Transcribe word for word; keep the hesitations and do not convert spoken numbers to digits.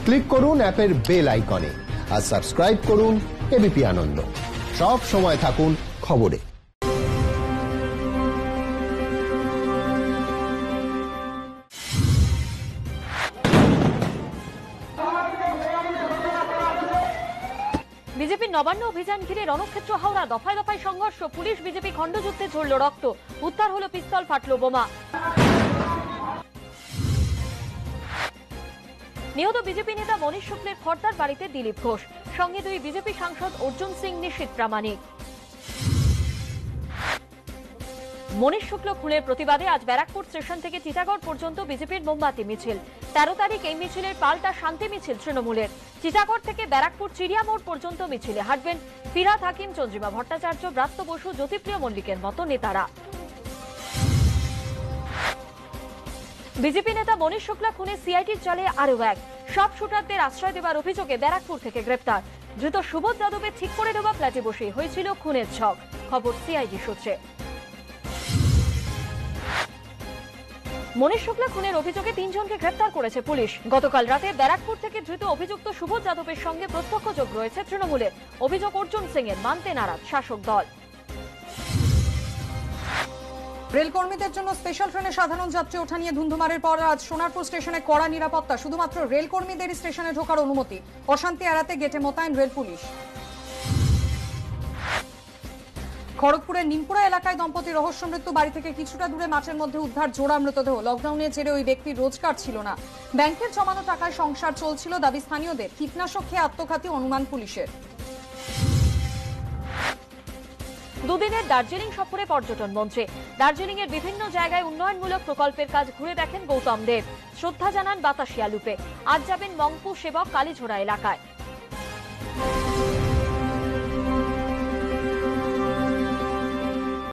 Click করুন অ্যাপের bell আইকনে আর সাবস্ক্রাইব করুন এবিপি আনন্দ। সব সময় থাকুন খবরে। বিজেপির নবান্ন অভিযান ঘিরে রণক্ষেত্র হাওড়া, দফায় দফায় সংঘর্ষ, পুলিশ বিজেপি খণ্ডযুদ্ধে ঝরল রক্ত, উদ্ধার হলো পিস্তল, ফাটল বোমা। নিহত বিজেপি নেতা মনীশ শুক্লের খর্দার বাড়িতে দিলীপ ঘোষ, সঙ্গে দুই বিজেপি সাংসদ অর্জুন সিং, নিশীথ প্রামাণিক। মনীশ শুক্ল খুনের প্রতিবাদে আজ ব্যারাকপুর স্টেশন থেকে টিটাগড় পর্যন্ত বিজেপির মোমবাতি মিছিল। তেরো তারিখ এই মিছিলের পাল্টা শান্তি মিছিল তৃণমূলের। টিটাগড় থেকে ব্যারাকপুর চিড়িয়া মোড় পর্যন্ত মিছিলে হাঁটবেন ফিরহাদ হাকিম, চন্দ্রিমা ভট্টাচার্য, ব্রাত্য বসু, জ্যোতিপ্রিয় মল্লিকের মতো নেতারা। বিজেপি নেতা মনীশ শুক্লা খুনে সিআইটির জালে আরও এক, সব শুটারদের আশ্রয় দেওয়ার অভিযোগে ব্যারাকপুর থেকে গ্রেপ্তার। ধৃত সুবোধ যাদবের ঠিক করে দেওয়া ফ্ল্যাটে বসেই হয়েছিল খুনের ছক, খবর সিআইডি সূত্রে। মনীশ শুক্লা খুনের অভিযোগে তিনজনকে গ্রেপ্তার করেছে পুলিশ। গতকাল রাতে ব্যারাকপুর থেকে ধৃত অভিযুক্ত সুবোধ যাদবের সঙ্গে প্রত্যক্ষ যোগ রয়েছে তৃণমূলের। অভিযোগ অর্জুন সিং এর, মানতে নারাজ শাসক দল। রেলকর্মীদের জন্য স্পেশাল ট্রেনে সাধারণ যাত্রী ওঠা নিয়ে ধুন্ধুমারের পর আজ সোনারপুর স্টেশনে কড়া নিরাপত্তা, শুধুমাত্র রেলকর্মীদেরই স্টেশনে ঢোকার অনুমতি। অশান্তি এড়াতে গেটে মোতায়েন রেল পুলিশ। খড়গপুরের নিমপুরা এলাকায় দম্পতি রহস্য মৃত্যু, বাড়ি থেকে কিছুটা দূরে মাঠের মধ্যে উদ্ধার জোড়া মৃতদেহ। লকডাউনের জেরে ওই ব্যক্তির রোজগার ছিল না, ব্যাংকের জমানো টাকায় সংসার চলছিল, দাবি স্থানীয়দের। কীটনাশক খেয়ে আত্মঘাতী অনুমান পুলিশের। দুদিনের দার্জিলিং সফরে পর্যটন মন্ত্রী। দার্জিলিং এর বিভিন্ন জায়গায় উন্নয়নমূলক প্রকল্পের কাজ ঘুরে দেখেন গৌতম দেব, শ্রদ্ধা জানান বাতাসিয়া লুপে। আজ যাবেন মংপু সেবক কালীঝোড়া এলাকায়।